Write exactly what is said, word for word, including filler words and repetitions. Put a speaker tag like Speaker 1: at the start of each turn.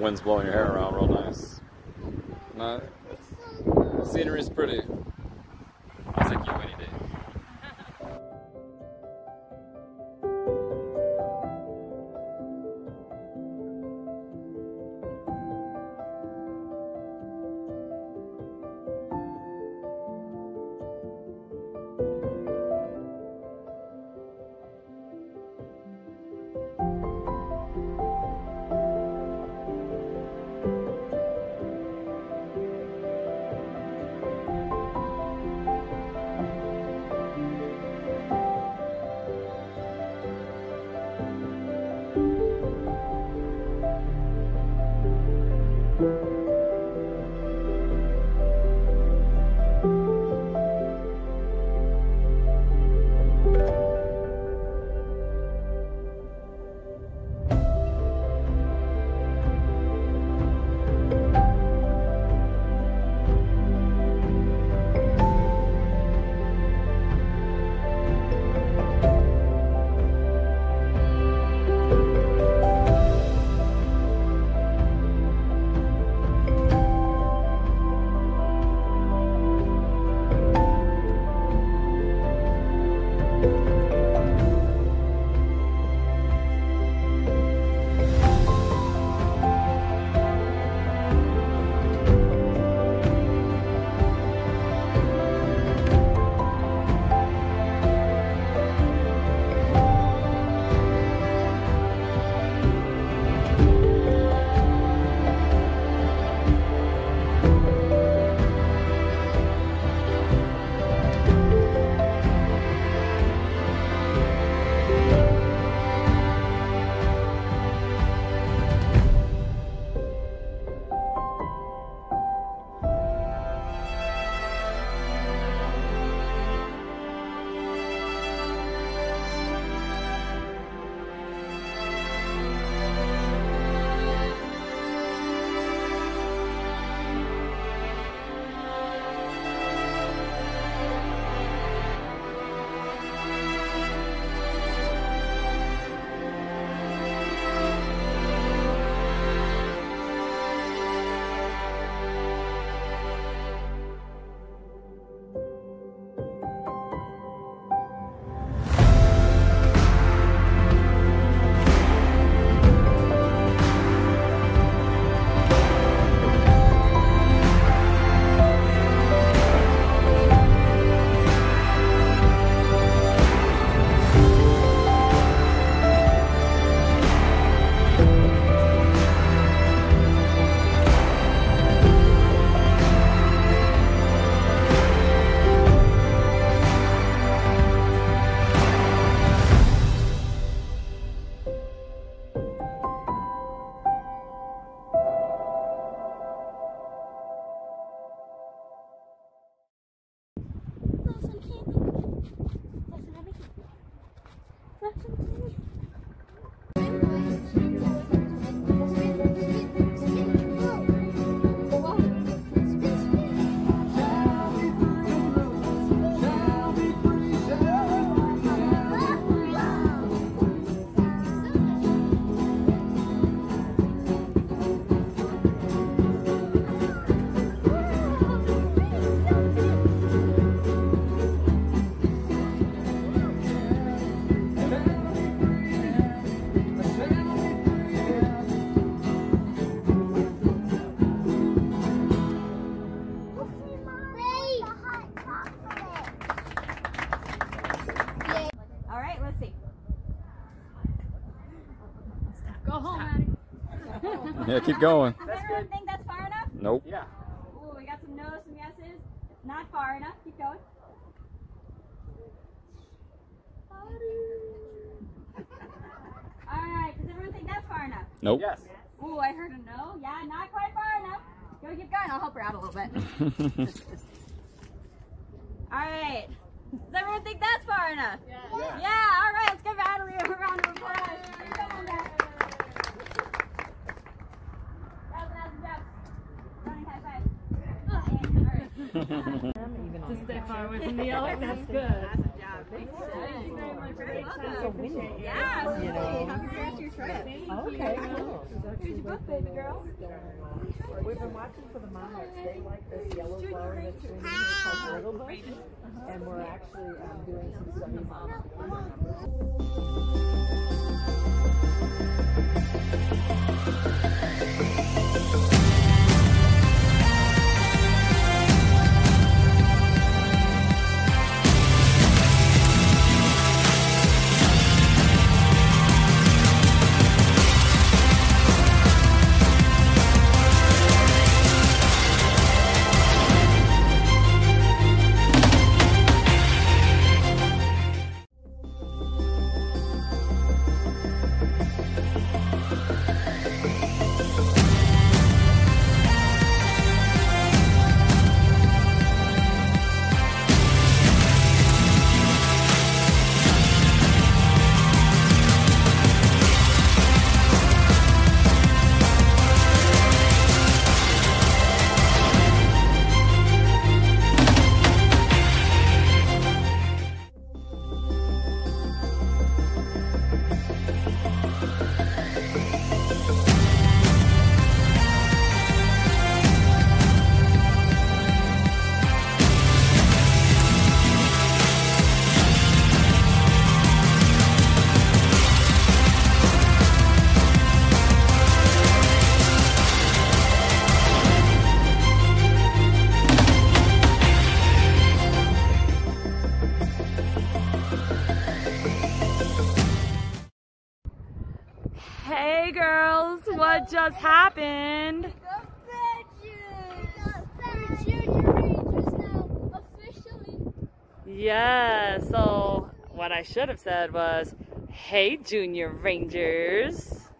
Speaker 1: wind's blowing your hair around real nice. Not, the scenery's pretty. I'll take you any day. Yeah, keep going.
Speaker 2: Does everyone think that's far enough?
Speaker 1: Nope.
Speaker 3: Yeah.
Speaker 2: Ooh, we got some no's, some yeses. It's not far enough. Keep going. Alright, does everyone think that's far enough?
Speaker 1: Nope.
Speaker 3: Yes.
Speaker 2: Ooh, I heard a no. Yeah, not quite far enough. Go keep going. I'll help her out a little bit. Alright. Does everyone think that's far enough?
Speaker 3: Yeah.
Speaker 2: Yeah, yeah. Alright, let's give Valerie a round of applause. Come on back.
Speaker 4: To stay far away from the yelling, that's good.
Speaker 3: Thank you very much. Very
Speaker 2: So windy. Yeah, absolutely.
Speaker 3: You know.
Speaker 2: Have a great trip.
Speaker 3: Okay, cool.
Speaker 2: Here's your book, baby girl.
Speaker 3: We've been watching for the monarchs. They like this yellow flower that's in here called Little Bush. And we're actually um, doing some studies on it.
Speaker 4: Hey girls, what just happened?
Speaker 5: We're Junior Rangers now, officially.
Speaker 4: Yeah, so what I should have said was, hey Junior Rangers.